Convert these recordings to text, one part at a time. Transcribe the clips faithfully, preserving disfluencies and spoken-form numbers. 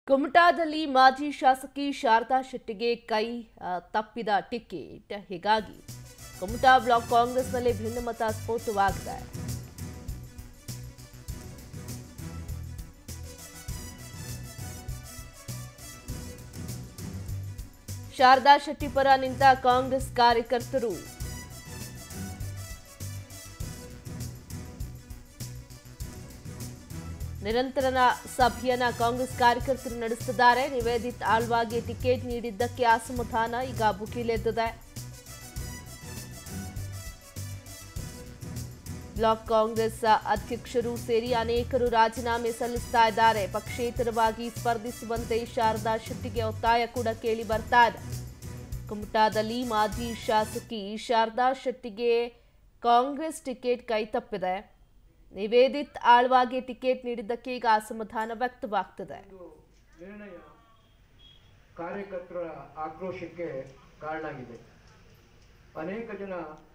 ಕುಮಟಾದಲ್ಲಿ ಮಾಜಿ ಶಾಸಕಿ ಶಾರದಾ ಶೆಟ್ಟಿಗೆ ಕೈ ತಪ್ಪಿದ ಟಿಕೆಟ್. ಹೀಗಾಗಿ ಕುಮಟಾ ಬ್ಲಾಕ್ ಕಾಂಗ್ರೆಸ್ನಲ್ಲಿ ಭಿನ್ನಮತ ಸ್ಫೋಟವಾಗಿದೆ. ಶಾರದಾ ಶೆಟ್ಟಿ ಪರ ನಿಂತ ಕಾಂಗ್ರೆಸ್ ಕಾರ್ಯಕರ್ತರು ನಿರಂತರ ಸಭೆಯನ್ನ ಕಾಂಗ್ರೆಸ್ ಕಾರ್ಯಕರ್ತರು ನಡೆಸುತ್ತಿದ್ದಾರೆ. ನಿವೇದಿತ್ ಆಳ್ವಾಗೆ ಟಿಕೆಟ್ ನೀಡಿದ್ದಕ್ಕೆ ಅಸಮಾಧಾನ ಈಗ ಭುಗಿಲೆದ್ದಿದೆ. ಬ್ಲಾಕ್ ಕಾಂಗ್ರೆಸ್ ಅಧ್ಯಕ್ಷರು ಸೇರಿ ಅನೇಕರು ರಾಜೀನಾಮೆ ಸಲ್ಲಿಸ್ತಾ ಇದ್ದಾರೆ. ಪಕ್ಷೇತರವಾಗಿ ಸ್ಪರ್ಧಿಸುವಂತೆ ಶಾರದಾ ಶೆಟ್ಟಿಗೆ ಒತ್ತಾಯ ಕೂಡ ಕೇಳಿ ಬರ್ತಾ ಇದೆ. ಕುಮಟಾದಲ್ಲಿ ಮಾಜಿ ಶಾಸಕಿ ಶಾರದಾ ಶೆಟ್ಟಿಗೆ ಕಾಂಗ್ರೆಸ್ ಟಿಕೆಟ್ ಕೈತಪ್ಪಿದೆ. ನಿವೇದಿತ್ ಆಳ್ವಾಗೆ ಟಿಕೆಟ್ ನೀಡಿದ್ದಕ್ಕೆ ಈಗ ಅಸಮಾಧಾನ ವ್ಯಕ್ತವಾಗ್ತಿದೆ. ನಿರ್ಣಯ ಕಾರ್ಯಕರ್ತರ ಆಕ್ರೋಶಕ್ಕೆ ಕಾರಣ ಆಗಿದೆ. ಅನೇಕ ಜನ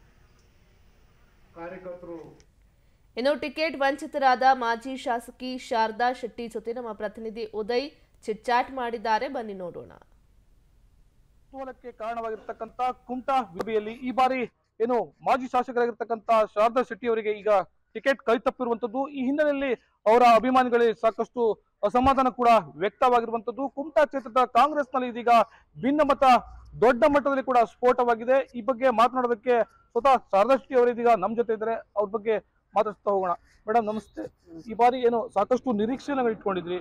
ಕಾರ್ಯಕರ್ತರು ಇನ್ನು ಟಿಕೆಟ್ ವಂಚಿತರಾದ ಮಾಜಿ ಶಾಸಕಿ ಶಾರದಾ ಶೆಟ್ಟಿ ಜೊತೆ ನಮ್ಮ ಪ್ರತಿನಿಧಿ ಉದಯ್ ಚಿಟ್ಚಾಟ್ ಮಾಡಿದ್ದಾರೆ. ಬನ್ನಿ ನೋಡೋಣ. ಕುತೂಹಲಕ್ಕೆ ಕಾರಣವಾಗಿರ್ತಕ್ಕಂಥ ಕುಮಟಾ ವಿಬಿಯಲ್ಲಿ ಈ ಬಾರಿ ಏನು ಮಾಜಿ ಶಾಸಕರಾಗಿರ್ತಕ್ಕಂಥ ಶಾರದಾ ಶೆಟ್ಟಿ ಅವರಿಗೆ ಈಗ ಟಿಕೆಟ್ ಕೈ ತಪ್ಪಿರುವಂತದ್ದು. ಈ ಹಿನ್ನೆಲೆಯಲ್ಲಿ ಅವರ ಅಭಿಮಾನಿಗಳಿಗೆ ಸಾಕಷ್ಟು ಅಸಮಾಧಾನ ಕೂಡ ವ್ಯಕ್ತವಾಗಿರುವಂತದ್ದು. ಕುಮಟಾ ಕ್ಷೇತ್ರದ ಕಾಂಗ್ರೆಸ್ನಲ್ಲಿ ಇದೀಗ ಭಿನ್ನಮತ ದೊಡ್ಡ ಮಟ್ಟದಲ್ಲಿ ಕೂಡ ಸ್ಫೋಟವಾಗಿದೆ. ಈ ಬಗ್ಗೆ ಮಾತನಾಡೋದಕ್ಕೆ ಸ್ವತಃ ಶಾರದಾ ಶೆಟ್ಟಿ ಅವರು ಇದೀಗ ನಮ್ಮ ಜೊತೆ ಇದ್ದಾರೆ. ಅವ್ರ ಬಗ್ಗೆ ಮಾತಾಡ್ತಾ ಹೋಗೋಣ. ಮೇಡಮ್ ನಮಸ್ತೆ. ಈ ಬಾರಿ ಏನು ಸಾಕಷ್ಟು ನಿರೀಕ್ಷೆನ ಇಟ್ಕೊಂಡಿದ್ರಿ.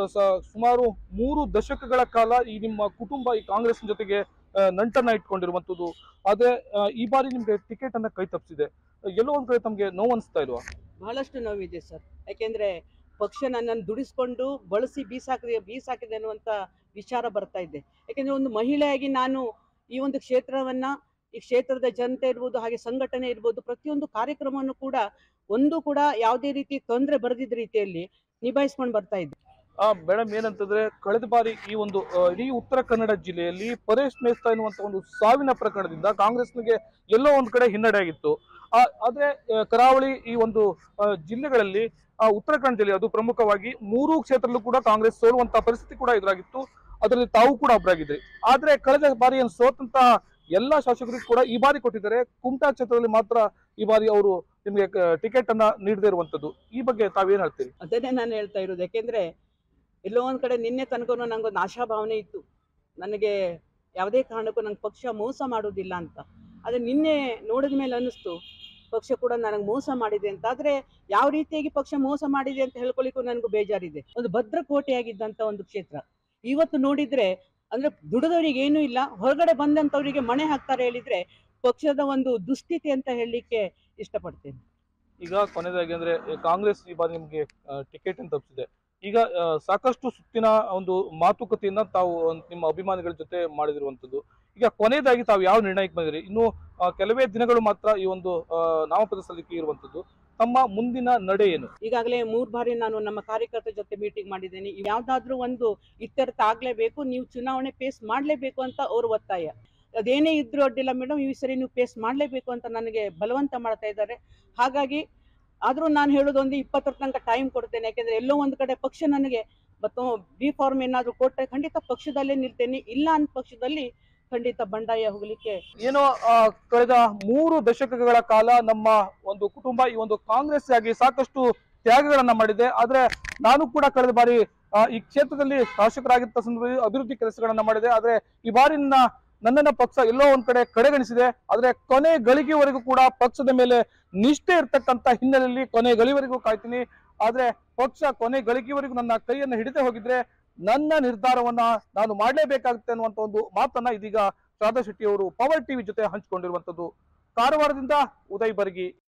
ಸುಮಾರು ಮೂರು ದಶಕಗಳ ಕಾಲ ಈ ನಿಮ್ಮ ಕುಟುಂಬ ಈ ಕಾಂಗ್ರೆಸ್ ಜೊತೆಗೆ ನಂಟನ್ನ ಇಟ್ಕೊಂಡಿರುವಂತದ್ದು. ಆದ್ರೆ ಈ ಬಾರಿ ನಿಮ್ಗೆ ಟಿಕೆಟ್ ಅನ್ನ ಕೈ ತಪ್ಪಿಸಿದೆ. ಎಲ್ಲೋ ಒಂದ್ ಕಡೆ ತಮ್ಗೆ ನೋವು ಅನಿಸ್ತಾ ಇಲ್ವಾ? ಬಹಳಷ್ಟು ನೋವಿದೆ ಸರ್. ಯಾಕೆಂದ್ರೆ ಪಕ್ಷ ನನ್ನನ್ನು ದುಡಿಸ್ಕೊಂಡು ಬಳಸಿ ಬೀಸಾಕಿದೆ ಬೀಸಾಕಿದೆ ಅನ್ನುವಂತ ವಿಚಾರ ಬರ್ತಾ ಇದೆ. ಯಾಕೆಂದ್ರೆ ಒಂದು ಮಹಿಳೆಯಾಗಿ ನಾನು ಈ ಒಂದು ಕ್ಷೇತ್ರವನ್ನ ಈ ಕ್ಷೇತ್ರದ ಜನತೆ ಇರ್ಬೋದು, ಹಾಗೆ ಸಂಘಟನೆ ಇರ್ಬೋದು, ಪ್ರತಿಯೊಂದು ಕಾರ್ಯಕ್ರಮವನ್ನು ಕೂಡ ಒಂದು ಕೂಡ ಯಾವುದೇ ರೀತಿ ತೊಂದರೆ ಬರದಿದ್ದ ರೀತಿಯಲ್ಲಿ ನಿಭಾಯಿಸ್ಕೊಂಡು ಬರ್ತಾ ಇದ್ದೆ. ಆ ಮೇಡಮ್ ಏನಂತಂದ್ರೆ ಕಳೆದ ಬಾರಿ ಈ ಒಂದು ಇಡೀ ಉತ್ತರ ಕನ್ನಡ ಜಿಲ್ಲೆಯಲ್ಲಿ ಪರೇಶ್ ಮೇಸ್ತಾ ಎನ್ನುವಂತ ಒಂದು ಸಾವಿನ ಪ್ರಕರಣದಿಂದ ಕಾಂಗ್ರೆಸ್ನಿಗೆ ಎಲ್ಲೋ ಒಂದ್ ಕಡೆ ಹಿನ್ನಡೆ ಆಗಿತ್ತು. ಆ ಆದ್ರೆ ಕರಾವಳಿ ಈ ಒಂದು ಜಿಲ್ಲೆಗಳಲ್ಲಿ ಉತ್ತರ ಕನ್ನಡ ಜಿಲ್ಲೆ ಅದು ಪ್ರಮುಖವಾಗಿ ಮೂರು ಕ್ಷೇತ್ರದಲ್ಲೂ ಕೂಡ ಕಾಂಗ್ರೆಸ್ ಸೋಲುವಂತ ಪರಿಸ್ಥಿತಿ ಕೂಡ ಎದುರಾಗಿತ್ತು. ಅದರಲ್ಲಿ ತಾವು ಕೂಡ ಒಬ್ಬರಾಗಿದ್ರಿ. ಆದ್ರೆ ಕಳೆದ ಬಾರಿ ಏನು ಸೋತಂತ ಎಲ್ಲಾ ಶಾಸಕರಿಗೂ ಕೂಡ ಈ ಬಾರಿ ಕೊಟ್ಟಿದ್ದಾರೆ. ಕುಮಟಾ ಕ್ಷೇತ್ರದಲ್ಲಿ ಮಾತ್ರ ಈ ಬಾರಿ ಅವರು ನಿಮ್ಗೆ ಟಿಕೆಟ್ ಅನ್ನ ನೀಡದೇ ಇರುವಂತದ್ದು. ಈ ಬಗ್ಗೆ ತಾವೇನ್ ಹೇಳ್ತೀರಿ? ಅದನ್ನೇ ನಾನು ಹೇಳ್ತಾ ಇರೋದು. ಯಾಕೆಂದ್ರೆ ಎಲ್ಲೋ ಒಂದ್ ಕಡೆ ನಿನ್ನೆ ತನಕ ನಂಗೊಂದು ಆಶಾಭಾವನೆ ಇತ್ತು, ನನಗೆ ಯಾವುದೇ ಕಾರಣಕ್ಕೂ ನಂಗೆ ಪಕ್ಷ ಮೋಸ ಮಾಡೋದಿಲ್ಲ ಅಂತ. ಆದ್ರೆ ನಿನ್ನೆ ನೋಡಿದ ಮೇಲೆ ಅನ್ನಿಸ್ತು ಪಕ್ಷ ಕೂಡ ನನಗೆ ಮೋಸ ಮಾಡಿದೆ ಅಂತ. ಆದ್ರೆ ಯಾವ ರೀತಿಯಾಗಿ ಪಕ್ಷ ಮೋಸ ಮಾಡಿದೆ ಅಂತ ಹೇಳ್ಕೊಳ್ಳಿಕ್ಕೂ ನನಗೂ ಬೇಜಾರಿದೆ. ಒಂದು ಭದ್ರಕೋಟೆಯಾಗಿದ್ದಂತ ಒಂದು ಕ್ಷೇತ್ರ ಇವತ್ತು ನೋಡಿದ್ರೆ ಅಂದ್ರೆ ದುಡಿದವರಿಗೆ ಏನೂ ಇಲ್ಲ, ಹೊರಗಡೆ ಬಂದಂತವರಿಗೆ ಮಣೆ ಹಾಕ್ತಾರೆ ಹೇಳಿದ್ರೆ ಪಕ್ಷದ ಒಂದು ದುಸ್ಥಿತಿ ಅಂತ ಹೇಳಲಿಕ್ಕೆ ಇಷ್ಟಪಡ್ತೇನೆ. ಈಗ ಕೊನೆಯದಾಗಿ ಅಂದ್ರೆ ಕಾಂಗ್ರೆಸ್ ಈ ಬಾರಿ ನಿಮ್ಗೆ ಟಿಕೆಟ್ ಅನ್ನು ತಪ್ಪಿಸಿದೆ. ಈಗ ಸಾಕಷ್ಟು ಸುತ್ತಿನ ಒಂದು ಮಾತುಕತೆಯನ್ನ ತಾವು ನಿಮ್ಮ ಅಭಿಮಾನಿಗಳ ಜೊತೆ ಮಾಡಿದಿರುವಂತದ್ದು. ಈಗ ಕೊನೆಯದಾಗಿ ತಾವು ಯಾವ ನಿರ್ಣಯಕ್ಕೆ ಬಂದಿರಿ? ಇನ್ನು ಕೆಲವೇ ದಿನಗಳು ಮಾತ್ರ ಈ ಒಂದು ನಾಮಪತ್ರ ಸಲ್ಲಿಕೆ ಇರುವಂತದ್ದು. ತಮ್ಮ ಮುಂದಿನ ನಡೆ ಏನು? ಈಗಾಗಲೇ ಮೂರ್ ಬಾರಿ ನಾನು ನಮ್ಮ ಕಾರ್ಯಕರ್ತರ ಜೊತೆ ಮೀಟಿಂಗ್ ಮಾಡಿದ್ದೇನೆ. ಯಾವ್ದಾದ್ರು ಒಂದು ಇತ್ಯರ್ಥ ಆಗ್ಲೇಬೇಕು, ನೀವು ಚುನಾವಣೆ ಫೇಸ್ ಮಾಡ್ಲೇಬೇಕು ಅಂತ ಅವ್ರ ಒತ್ತಾಯ. ಅದೇನೇ ಇದ್ರು ಅಡ್ಡಿಲ್ಲ ಮೇಡಮ್, ಈ ಸರಿ ನೀವು ಫೇಸ್ ಮಾಡ್ಲೇಬೇಕು ಅಂತ ನನಗೆ ಬಲವಂತ ಮಾಡ್ತಾ ಇದ್ದಾರೆ. ಹಾಗಾಗಿ ಆದ್ರೂ ನಾನು ಹೇಳೋದೊಂದು ಇಪ್ಪತ್ತರ ತನಕ ಟೈಮ್ ಕೊಡ್ತೇನೆ. ಯಾಕೆಂದ್ರೆ ಎಲ್ಲೋ ಒಂದ್ ಕಡೆ ಪಕ್ಷ ನನಗೆ ಮತ್ತು ಬಿ ಫಾರ್ಮ್ ಏನಾದ್ರು ಕೊಟ್ಟರೆ ಖಂಡಿತ ಪಕ್ಷದಲ್ಲೇ ನಿಲ್ತೇನೆ. ಇಲ್ಲ ಅಂತ ಪಕ್ಷದಲ್ಲಿ ಖಂಡಿತ ಬಂಡಾಯ ಹೋಗ್ಲಿಕ್ಕೆ. ಏನೋ ಕಳೆದ ಮೂರು ದಶಕಗಳ ಕಾಲ ನಮ್ಮ ಒಂದು ಕುಟುಂಬ ಈ ಒಂದು ಕಾಂಗ್ರೆಸ್ ಆಗಿ ಸಾಕಷ್ಟು ತ್ಯಾಗಗಳನ್ನ ಮಾಡಿದೆ. ಆದ್ರೆ ನಾನು ಕೂಡ ಕಳೆದ ಬಾರಿ ಈ ಕ್ಷೇತ್ರದಲ್ಲಿ ಶಾಸಕರಾಗಿದ್ದ ಸಂದರ್ಭದಲ್ಲಿ ಅಭಿವೃದ್ಧಿ ಕೆಲಸಗಳನ್ನ ಮಾಡಿದೆ. ಆದ್ರೆ ಈ ಬಾರಿ ನನ್ನನ್ನ ಪಕ್ಷ ಎಲ್ಲೋ ಒಂದ್ ಕಡೆ ಕಡೆಗಣಿಸಿದೆ. ಆದ್ರೆ ಕೊನೆ ಗಳಿಗೆವರೆಗೂ ಕೂಡ ಪಕ್ಷದ ಮೇಲೆ ನಿಷ್ಠೆ ಇರ್ತಕ್ಕಂಥ ಹಿನ್ನೆಲೆಯಲ್ಲಿ ಕೊನೆ ಗಳಿವರೆಗೂ ಕಾಯ್ತೀನಿ. ಆದ್ರೆ ಪಕ್ಷ ಕೊನೆ ಗಳಿಗೆವರೆಗೂ ನನ್ನ ಕೈಯನ್ನು ಹಿಡಿದೇ ಹೋಗಿದ್ರೆ ನನ್ನ ನಿರ್ಧಾರವನ್ನ ನಾನು ಮಾಡಲೇಬೇಕಾಗುತ್ತೆ ಅನ್ನುವಂತ ಒಂದು ಮಾತನ್ನ ಇದೀಗ ಶಾರದಾ ಶೆಟ್ಟಿ ಅವರು ಪವರ್ ಟಿವಿ ಜೊತೆ ಹಂಚಿಕೊಂಡಿರುವಂತದ್ದು. ಕಾರವಾರದಿಂದ ಉದಯ್ ಬರ್ಗಿ.